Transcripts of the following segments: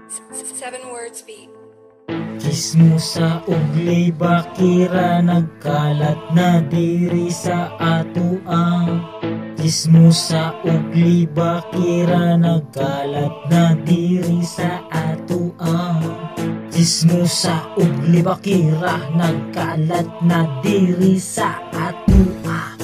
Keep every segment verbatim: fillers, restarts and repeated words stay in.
Seven words beat. Chismosa ugli bakira nagkalat na diri sa atoang. Chismosa ugli bakira nagkalat na diri sa atoang. Chismosa ugli bakira nagkalat na diri sa atoang.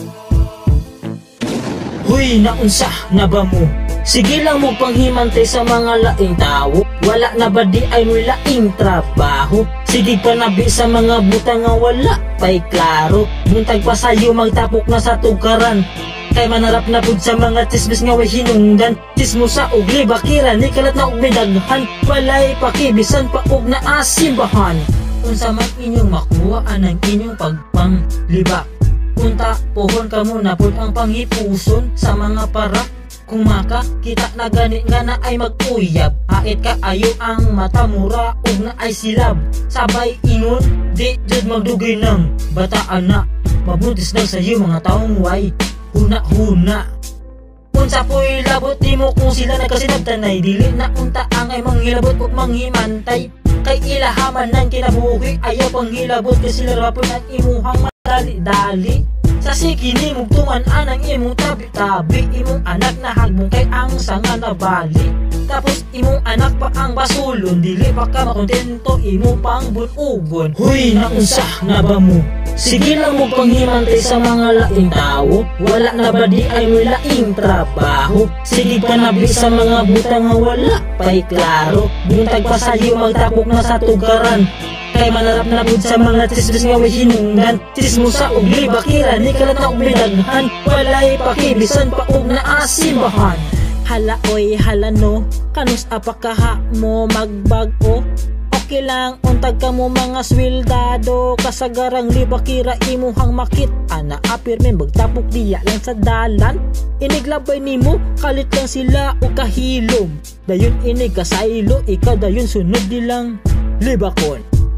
Huy, naunsa na ba mo? Sige lang mo panghimantay sa mga laing tao. Wala na ba di ay mo laing trabaho? Sige pa nabi sa mga butang nga wala pa'y klaro. Buntag pa sa'yo magtapok na sa tugaran. Kay manarap na pud sa mga chismis nga way hinungdan. Chismosa ugli bakira ni kalat na ug may daghan. Walay pakibisan pa ug naasimbahan. Unsa man inyong makuha anang inyong pagpanglibak. Unta pohon ka muna pud ang panghipuson sa mga para. Kung makakita na gani nga na ay mag-uyab, hait ka ayo ang mata mura ug na ay silab. Sabay ingon, di jud magdugay ng bataan na. Mabuntis lang sa iyo mga taong way huna-huna. Unsa po'y labot di mo kung sila nagkasinabtanay. Dili na unta ang ay manghilabot ug manghimantay. Kay ilahaman ng kinabuhi ayaw panghilabot kay sila rapon ang imuhang madali-dali. Sa sikini mugtungan anang imong tabi-tabi. Imong anak na hagbong kay ang sanga na bali. Tapos imong anak pa ang basulon. Dili pa ka makontento imong pang bunugon. Huy, naunsa na ba mo? Sige lang mo panghimantay sa mga laing tao. Wala na ba di ay mo laing trabaho? Sige pa nabi sa mga butang nga wala pa'y klaro. Buntag pa sa'yo magtapok na sa tugaran. Kay manarap na pud sa mga chismis nga way hinungdan. Chismosa ugli bakira ni kalat na ug may daghan. Walay pakibisan pa ug naasimbahan. Hala oy hala no, kanus apakaha mo magbago. Okay lang untag ka mo mga swildado. Kasagarang libakira imuhang makit. Ana apirme magtapok diya lang sa dalan. Iniglabay nimo kalit lang sila o kahilom. Dayon inig kasaylo ikaw dayon sunod dilang libakon.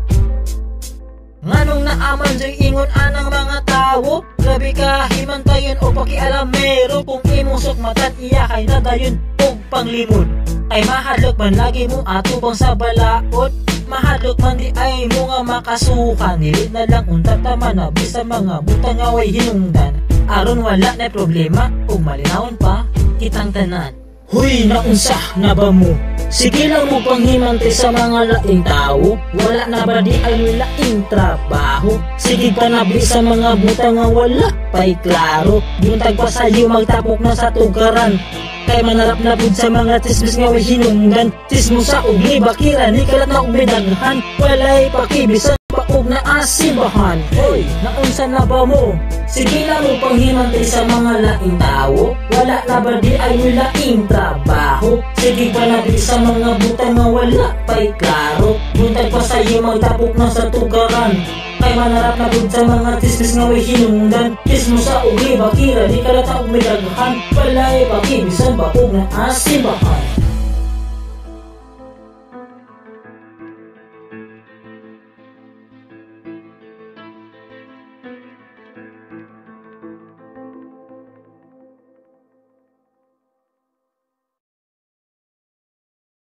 Nganong naaman dyan ingon anang mga tao. Grabe ka himantayon o pakialamero. Kung imong sukmatan iya kay na dayon og panglimod. Ay mahadlok man lagi mo ato bang sa balaod. Mahadlok man di ay mo nga makasukan. Nilit na lang unta tama na bisa mga butang nga way hinungdan. Aron wala na problema ug malinawon pa kitang tanan. Huy, naunsa na ba mo? Sige lang mo panghimantay sa mga laing tao. Wala na ba di ay mo laing trabaho? Sige pa nabi sa mga butang nga wala pa'y klaro. Buntag pa sa'yo magtapok na sa tugaran. Kay manarap na pud sa mga chismis nga way hinungdan. Chismosa ugli bakira ni kalat na ug may daghan. Walay pakibisan pa ug naasimbahan. Hoy, naunsa na ba mo? Sige lang mo panghimantay sa mga laing tao. Wala na ba di ay mo laing trabaho? Sige pa nabi sa mga butang nga wala pa'y klaro. Buntag pa sa'yo magtapok na sa tugaran. Kay manarap na pud sa mga chismis nga way hinungdan. Chismosa ugli bakira di kalat na ug may daghan. Walay pakibisan pa ug naasimbahan.